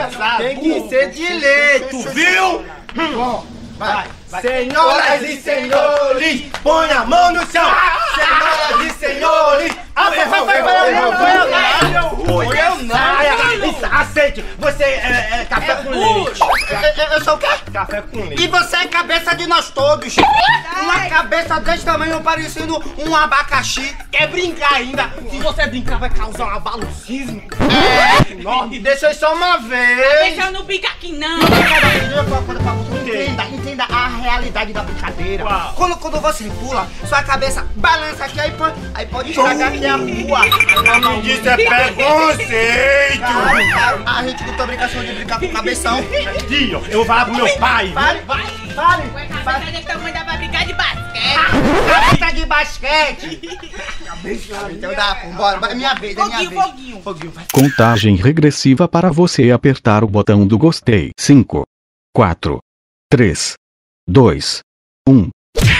desgraçado. Tem que ser direito, viu? Bom, vai. Senhoras e senhores, põe a mão no chão. Senhoras e senhores, aceite, você é café com leite. Eu sou o quê? Café com leite. E você é cabeça de nós todos. Uma cabeça desse tamanho parecendo um abacaxi. Quer brincar ainda? Se você brincar vai causar um abalocismo. Deixa eu só uma vez. Deixa eu não brincar aqui não. Entenda a realidade da brincadeira. Uau. Quando você pula, sua cabeça balança aqui, aí pode estragar aqui a rua. Isso é preconceito. A gente não tá brincando de brincar com o cabeção. Tio, eu vou falar pro meu pai. Fale. Ué, cabeça desse tamanho dá pra brincar de basquete. Cabeça de basquete. Então dá, bora. É minha vez, Foguinho. Foguinho, vai. Contagem regressiva para você apertar o botão do gostei. 5, 4, 3, 2, 1.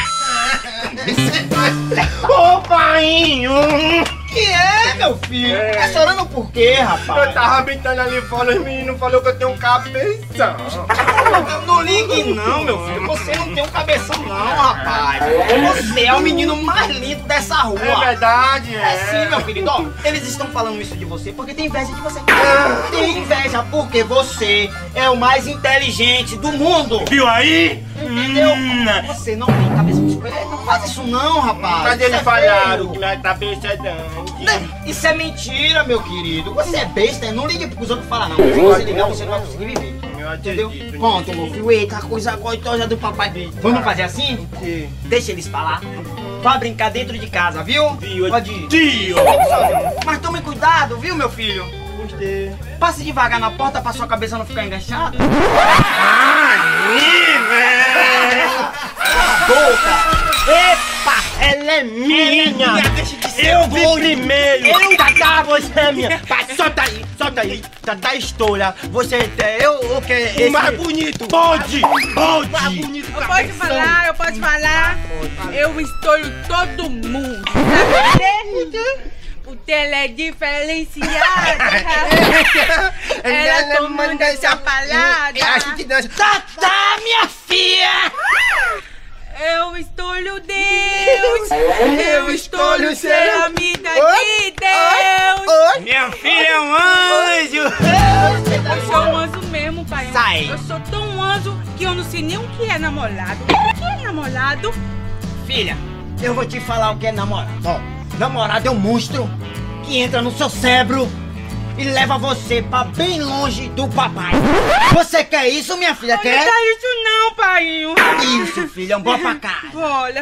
Ô, painho! Que é, meu filho? Tá chorando por quê, rapaz? Eu tava brincando ali fora, os meninos falaram que eu tenho um cabeção. Não ligue não, meu filho. Você não tem um cabeção não, rapaz. Você é o menino mais lindo dessa rua. É verdade, É sim, meu querido. Ó, eles estão falando isso de você porque tem inveja de você. Tem inveja porque você é o mais inteligente do mundo. Viu aí? Entendeu? Você não tem cabeça de coelho. Não faz isso não, rapaz. Mas Isso eles é falaram feio. que minha cabeça é grande. Isso é mentira, meu querido. Você é besta, não ligue porque os outros falam não. Se você ligar, você não vai conseguir viver. Eu Entendeu? acredito. Pronto, meu filho. Eita, coisa gostosa do papai. Vamos fazer assim? Sim. Deixa eles falar. Vai brincar dentro de casa, viu? Viu? Pode ir. Tio! Mas tome cuidado, viu, meu filho? Gostei. Passe devagar na porta pra sua cabeça não ficar enganchada. Aí, velho! Boca! Epa! Ela é minha! Deixa de ser Eu vi doido. primeiro! Tata, você é minha! Vai, solta aí! Tata, estoura! Você é o que? Esse mais bonito! Pode! Eu posso falar. Eu estouro todo mundo. Sabe por quê? Porque ela é diferenciada. Ela tomando essa palavra. Acho que dança. Tata, minha filha! Eu escolho Deus. Eu escolho ser amiga de Deus. Minha filha é um anjo! Eu sou um anjo mesmo, pai. Sai. Eu sou tão um anjo que eu não sei nem o que é namorado. O que é namorado? Filha, eu vou te falar o que é namorado. Ó, namorado é um monstro que entra no seu cérebro e leva você pra bem longe do papai. Você quer isso, minha filha? Não Quer? dá isso não, pai. Isso, filha, bora pra cá. Olha.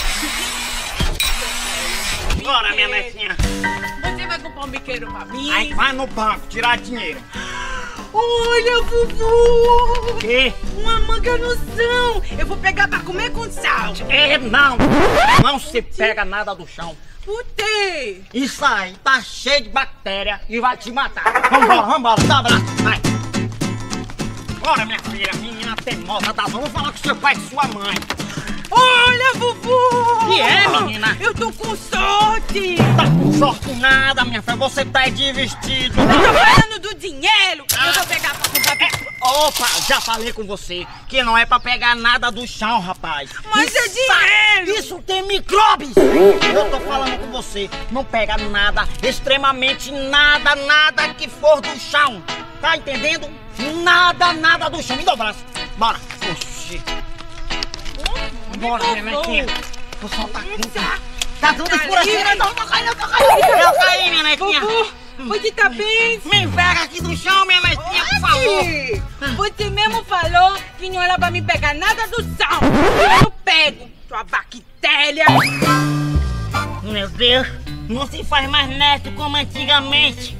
Bora, minha netinha. Você vai comprar um biqueiro pra mim? Aí vai no banco tirar dinheiro. Olha, Vuvu! Que? Uma manga no chão! Eu vou pegar pra comer com sal! Não se pega nada do chão. Por quê? Isso aí tá cheio de bactéria e vai te matar. Vambora, dá abraço, vai. Bora, minha filha, menina teimosa da zona, vou falar com seu pai e sua mãe. Olha, Vuvu! Que é, menina? Eu tô com sorte! Tá com sorte nada, minha filha, você tá de vestido. Eu tô falando do dinheiro! Eu vou pegar pra comprar... Opa, já falei com você que não é pra pegar nada do chão, rapaz. Mas é dinheiro! Isso tem micróbios! Eu tô falando com você, não pega nada, extremamente nada que for do chão. Tá entendendo? Nada do chão. Me dá o braço. Bora. Oxi. Bora, minha netinha. Vou soltar aqui. Tá tudo escuro aqui, né? Não, cai, Eu caí, minha netinha. Você tá bem? Me pega aqui do chão, minha netinha, por favor. Você mesmo falou que não era pra me pegar nada do chão. Eu não pego, sua bactéria. Meu Deus, não se faz mais neto como antigamente.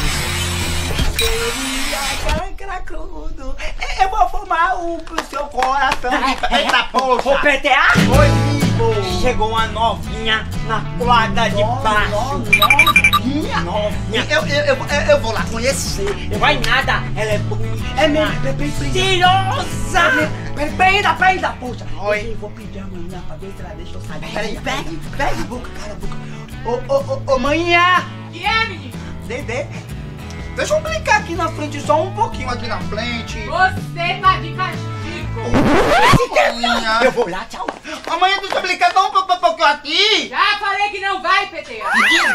Eu vou fumar pro seu coração. Eita, poxa. O PTA? Oi, Bibo. Chegou uma novinha na quadra de baixo. Novinha? Eu vou lá conhecer. Vai nada, ela é bonita. É mesmo? Mentirosa. Peraí, poxa. Oi. Eu vou pedir a manhã pra ver se ela deixa eu sair. Peraí, pega a boca, cara, a boca. Ô, manhã! Que é, menino? Dedê, deixa eu brincar aqui na frente, só um pouquinho aqui na frente. Você tá de castigo. Eu vou lá, tchau. Amanhã tu brincar tão pouco aqui. Já falei que não vai, PTA.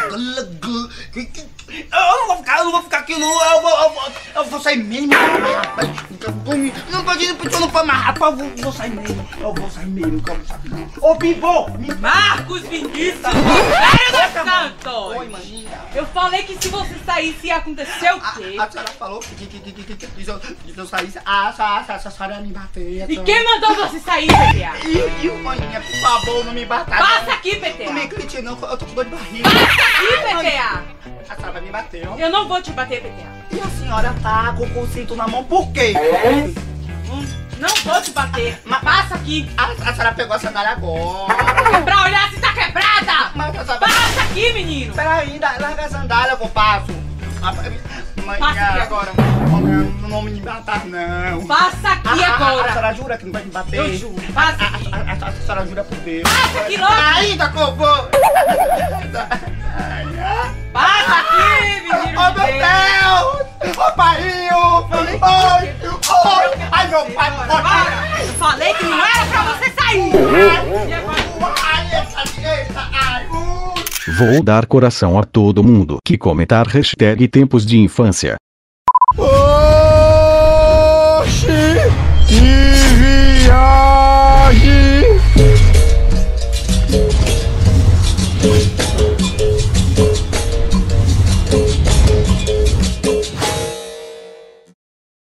Eu não vou ficar aqui, não. Eu vou sair mesmo. Não pode mais, rapaz. Eu vou sair mesmo. Eu vou sair mesmo. Ô, Bimbo! Marcos Vinícius, Vigário dos Santos. Oi, maninha. Eu falei que se você saísse ia acontecer o quê? A senhora falou que se eu saísse, a senhora ia me bater. E quem mandou você sair, PTA? E maninha, por favor, não me bata. Passa aqui, Não me PTA. grite, não. Eu tô com dor de barriga. Passa aqui, PTA. A senhora vai me bater, ó. Eu não vou te bater, PTA. E a senhora tá com o conceito na mão por quê? Não vou te bater. Mas passa aqui. A senhora pegou a sandália agora. Pra olhar se tá quebrada. Mas a senhora... Passa aqui, menino. Peraí, larga a sandália que eu passo. Passa aqui agora. Não me bata, não. Passa aqui A agora. senhora jura que não vai me bater? Eu juro. Passa aqui. A senhora jura por Deus. Passa aqui logo. Ainda, cocô. Passa aqui, menino. Oh, meu Deus! Ô, paiinho! Oi! Ai, meu pai! Vai. Eu falei que não era pra você sair. E agora? Ai, essa direita! Ai, Vou dar coração a todo mundo que comentar hashtag tempos de infância. oi!